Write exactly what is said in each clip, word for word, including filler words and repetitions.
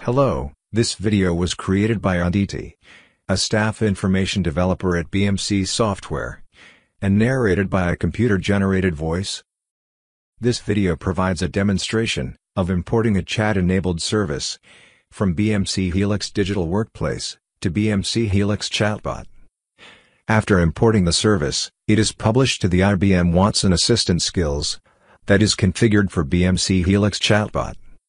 Hello, this video was created by Aaditi, a staff information developer at B M C Software, and narrated by a computer-generated voice. This video provides a demonstration of importing a chat-enabled service from B M C Helix Digital Workplace to B M C Helix Chatbot. After importing the service, it is published to the I B M Watson Assistant skills that is configured for B M C Helix Chatbot.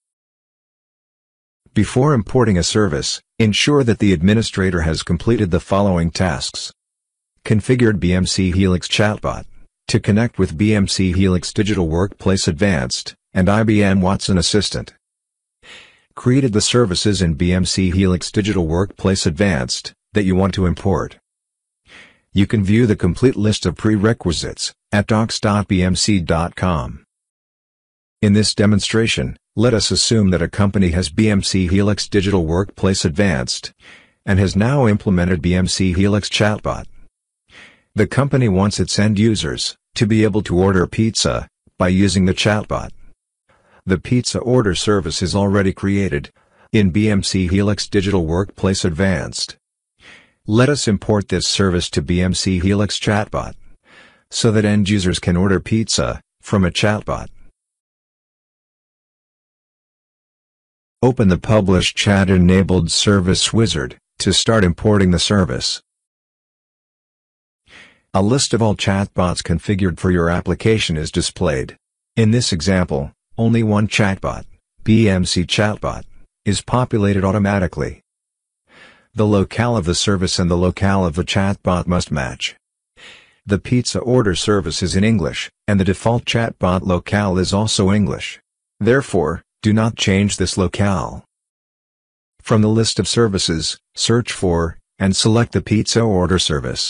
Before importing a service, ensure that the administrator has completed the following tasks. Configured B M C Helix Chatbot to connect with B M C Helix Digital Workplace Advanced and I B M Watson Assistant. Created the services in B M C Helix Digital Workplace Advanced that you want to import. You can view the complete list of prerequisites at docs dot b m c dot com. In this demonstration, let us assume that a company has B M C Helix Digital Workplace Advanced and has now implemented B M C Helix Chatbot. The company wants its end users to be able to order pizza by using the chatbot. The pizza order service is already created in B M C Helix Digital Workplace Advanced. Let us import this service to B M C Helix Chatbot so that end users can order pizza from a chatbot. Open the Publish Chat-Enabled Service wizard to start importing the service. A list of all chatbots configured for your application is displayed. In this example, only one chatbot, B M C Chatbot, is populated automatically. The locale of the service and the locale of the chatbot must match. The pizza order service is in English, and the default chatbot locale is also English. Therefore, do not change this locale. From the list of services, search for, and select the pizza order service.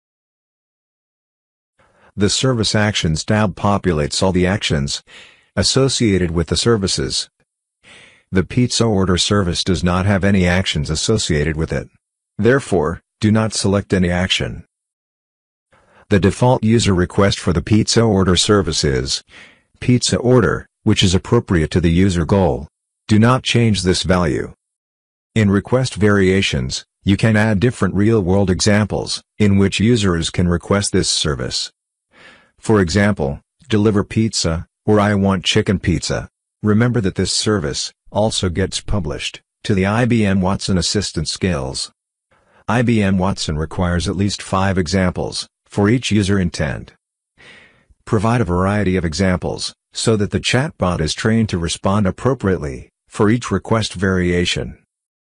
The Service Actions tab populates all the actions associated with the services. The pizza order service does not have any actions associated with it. Therefore, do not select any action. The default user request for the pizza order service is pizza order, which is appropriate to the user goal. Do not change this value. In request variations, you can add different real-world examples in which users can request this service. For example, deliver pizza, or I want chicken pizza. Remember that this service also gets published to the I B M Watson Assistant skills. I B M Watson requires at least five examples for each user intent. Provide a variety of examples so that the chatbot is trained to respond appropriately for each request variation.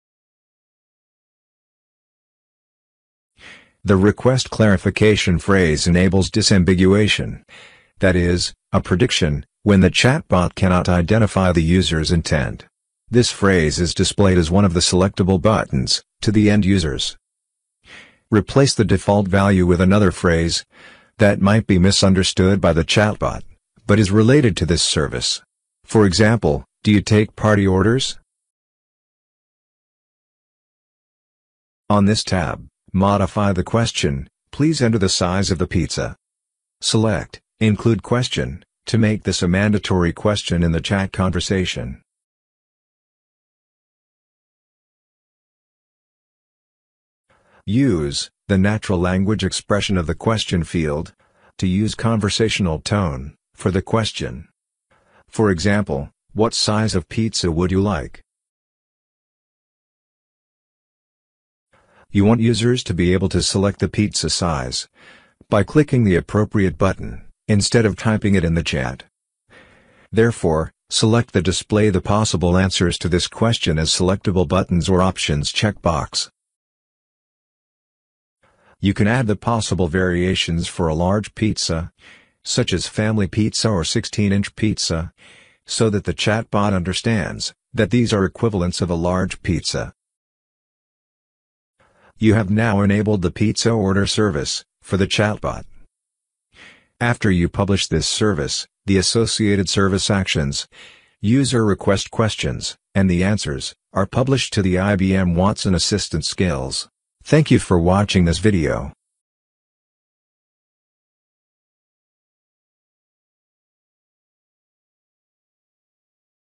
The request clarification phrase enables disambiguation, that is, a prediction when the chatbot cannot identify the user's intent. This phrase is displayed as one of the selectable buttons to the end users. Replace the default value with another phrase that might be misunderstood by the chatbot, but is related to this service. For example, do you take party orders? On this tab, modify the question, please enter the size of the pizza. Select, include question, to make this a mandatory question in the chat conversation. Use the natural language expression of the question field to use conversational tone for the question. For example, what size of pizza would you like? You want users to be able to select the pizza size by clicking the appropriate button, instead of typing it in the chat. Therefore, select the Display the possible answers to this question as selectable buttons or options checkbox. You can add the possible variations for a large pizza, such as family pizza or sixteen inch pizza, so that the chatbot understands that these are equivalents of a large pizza. You have now enabled the pizza order service for the chatbot. After you publish this service, the associated service actions, user request questions, and the answers are published to the I B M Watson Assistant skills. Thank you for watching this video.